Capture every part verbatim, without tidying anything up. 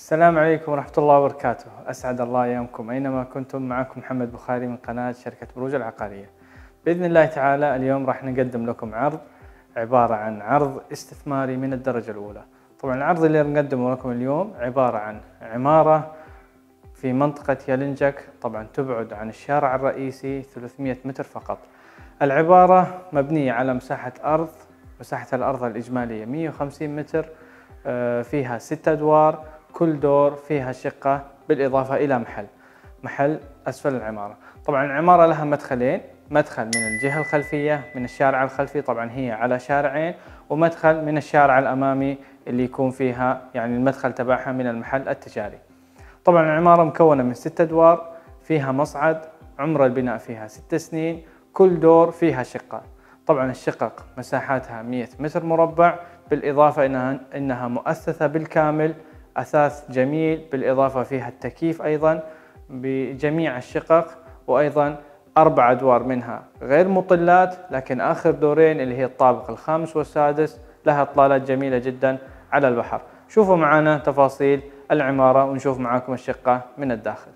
السلام عليكم ورحمة الله وبركاته. أسعد الله أيامكم أينما كنتم. معكم محمد بخاري من قناة شركة بروج العقارية. بإذن الله تعالى اليوم راح نقدم لكم عرض عبارة عن عرض استثماري من الدرجة الأولى. طبعا العرض اللي نقدمه لكم اليوم عبارة عن عمارة في منطقة يلنجك، طبعا تبعد عن الشارع الرئيسي ثلاثمئة متر فقط. العبارة مبنية على مساحة أرض، مساحة الأرض الإجمالية مئة وخمسين متر، فيها ستة أدوار، كل دور فيها شقة بالإضافة إلى محل محل أسفل العمارة. طبعا العمارة لها مدخلين، مدخل من الجهة الخلفية من الشارع الخلفي، طبعا هي على شارعين، ومدخل من الشارع الأمامي اللي يكون فيها يعني المدخل تبعها من المحل التجاري. طبعا العمارة مكونة من ستة أدوار، فيها مصعد، عمر البناء فيها ست سنين، كل دور فيها شقة. طبعا الشقق مساحاتها مئة متر مربع، بالإضافة إنها, إنها مؤثثة بالكامل، أثاث جميل، بالإضافة فيها التكييف أيضا بجميع الشقق، وأيضا أربع أدوار منها غير مطلات، لكن آخر دورين اللي هي الطابق الخامس والسادس لها إطلالات جميلة جدا على البحر. شوفوا معنا تفاصيل العمارة ونشوف معاكم الشقة من الداخل.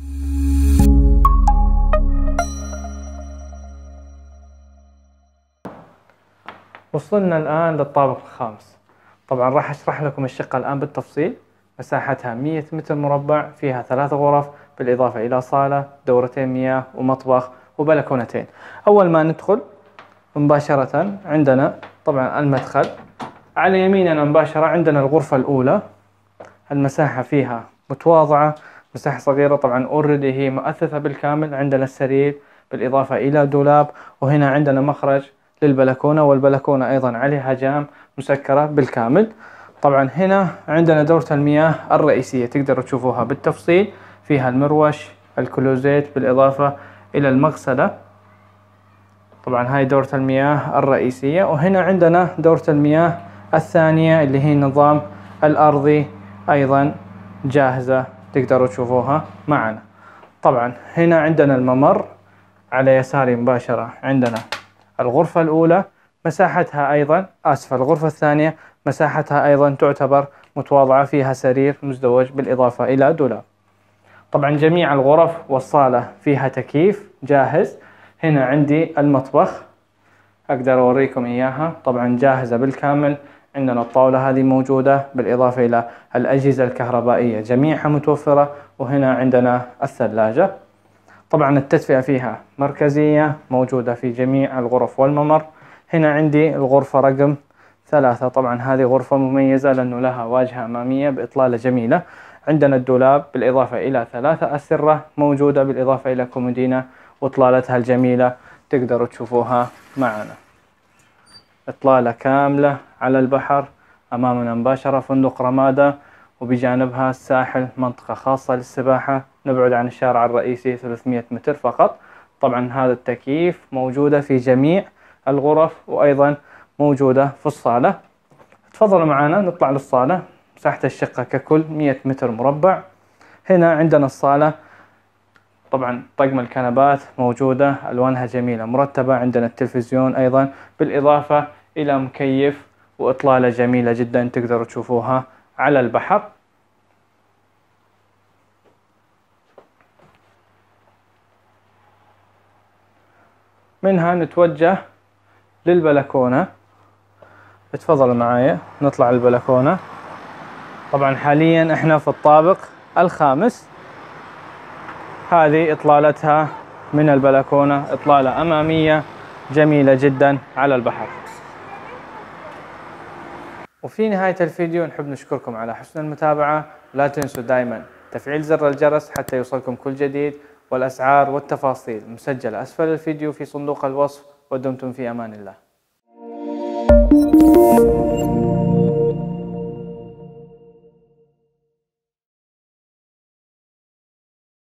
وصلنا الآن للطابق الخامس. طبعا راح أشرح لكم الشقة الآن بالتفصيل. مساحتها مئة متر مربع، فيها ثلاث غرف بالإضافة إلى صالة، دورتين مياه ومطبخ وبلكونتين. أول ما ندخل مباشرة عندنا طبعا المدخل، على يميننا مباشرة عندنا الغرفة الأولى. المساحة فيها متواضعة، مساحة صغيرة، طبعا اوريدي هي مؤثثة بالكامل. عندنا السرير بالإضافة إلى دولاب، وهنا عندنا مخرج للبلكونة، والبلكونة أيضا عليها جام مسكرة بالكامل. طبعا هنا عندنا دورة المياه الرئيسية، تقدروا تشوفوها بالتفصيل، فيها المروش، الكلوزيت، بالإضافة إلى المغسلة. طبعا هاي دورة المياه الرئيسية. وهنا عندنا دورة المياه الثانية اللي هي النظام الأرضي، أيضا جاهزة تقدروا تشوفوها معنا. طبعا هنا عندنا الممر، على يساري مباشرة عندنا الغرفة الأولى، مساحتها أيضا آسف الغرفة الثانية مساحتها أيضا تعتبر متواضعة، فيها سرير مزدوج بالإضافة إلى دولاب. طبعا جميع الغرف والصالة فيها تكييف جاهز. هنا عندي المطبخ، أقدر أوريكم إياها، طبعا جاهزة بالكامل. عندنا الطاولة هذه موجودة، بالإضافة إلى الأجهزة الكهربائية جميعها متوفرة. وهنا عندنا الثلاجة. طبعا التدفئة فيها مركزية موجودة في جميع الغرف والممر. هنا عندي الغرفة رقم ثلاثة، طبعا هذه غرفة مميزة لأنه لها واجهة أمامية بإطلالة جميلة. عندنا الدولاب بالإضافة إلى ثلاثة أسرة موجودة، بالإضافة إلى كومودينا وإطلالتها الجميلة تقدروا تشوفوها معنا. إطلالة كاملة على البحر. أمامنا مباشرة فندق رمادة، وبجانبها الساحل، منطقة خاصة للسباحة، نبعد عن الشارع الرئيسي ثلاثمئة متر فقط. طبعا هذا التكييف موجودة في جميع الغرف، وأيضا موجودة في الصالة. تفضلوا معنا نطلع للصالة. مساحة الشقة ككل مئة متر مربع. هنا عندنا الصالة، طبعا طقم الكنبات موجودة، ألوانها جميلة مرتبة. عندنا التلفزيون أيضا، بالإضافة إلى مكيف وإطلالة جميلة جدا تقدروا تشوفوها على البحر. منها نتوجه للبلكونة. اتفضلوا معايا نطلع البلكونة. طبعا حاليا احنا في الطابق الخامس. هذه اطلالتها من البلكونة، اطلالة امامية جميلة جدا على البحر. وفي نهاية الفيديو نحب نشكركم على حسن المتابعة، ولا تنسوا دائما تفعيل زر الجرس حتى يوصلكم كل جديد، والاسعار والتفاصيل مسجلة اسفل الفيديو في صندوق الوصف. ودمتم في امان الله.